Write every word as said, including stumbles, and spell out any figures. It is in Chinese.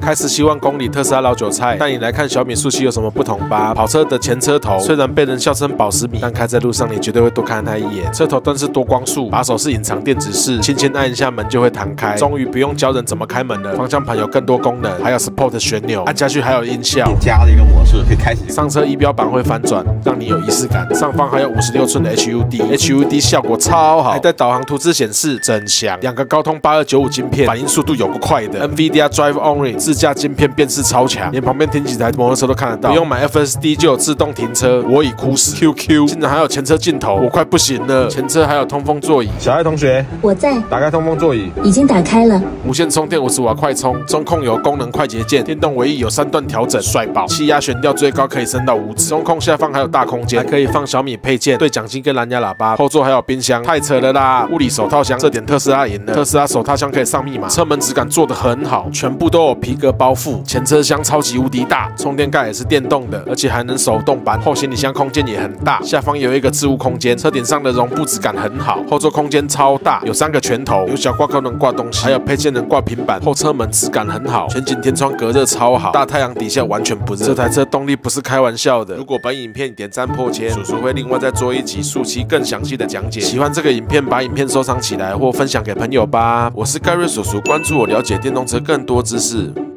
开十七万公里，特斯拉老韭菜，带你来看小米速七有什么不同吧。跑车的前车头虽然被人笑称保时米，但开在路上你绝对会多看它一眼。车头灯是多光束，把手是隐藏电子式，轻轻按一下门就会弹开。终于不用教人怎么开门了。方向盘有更多功能，还有 Sport 旋钮，按下去还有音效。 加了一个模式可以开启。 上车仪表板会翻转，让你有仪式感。上方还有五十六寸的 H U D，H U D 效果超好，还带导航图资显示，真香。两个高通八二九五晶片，反应速度有够快的。NVIDIA Drive Orin 自家晶片辨识超强，连旁边停几台摩托车都看得到。不用买 F S D 就有自动停车，我已哭死。Q Q 竟然还有前车镜头，我快不行了。前车还有通风座椅。小爱同学， 我在。 打开通风座椅， 已经打开了。 无线充电五十瓦快充，中控有功能快捷键，电动尾翼有三段调整，帅爆。气压悬吊最高可以升到五指，中控下方还有大空间，还可以放小米配件、对讲机跟蓝牙喇叭。后座还有冰箱，太扯了啦！物理手套箱，这点特斯拉赢了。特斯拉手套箱可以上密码，车门质感做得很好，全部都有皮革包覆。前车厢超级无敌大，充电盖也是电动的，而且还能手动扳。后行李箱空间也很大，下方有一个置物空间。车顶上的绒布质感很好，后座空间超大，有三个拳头，有小挂钩能挂东西，还有配件能挂平板。后车门质感很好，全景天窗隔热超好，大太阳底下完全不热。这台车动力不是开玩笑的。如果本影片点赞破千，叔叔会另外再做一集速七更详细的讲解。喜欢这个影片，把影片收藏起来或分享给朋友吧。我是盖瑞叔叔，关注我，了解电动车更多知识。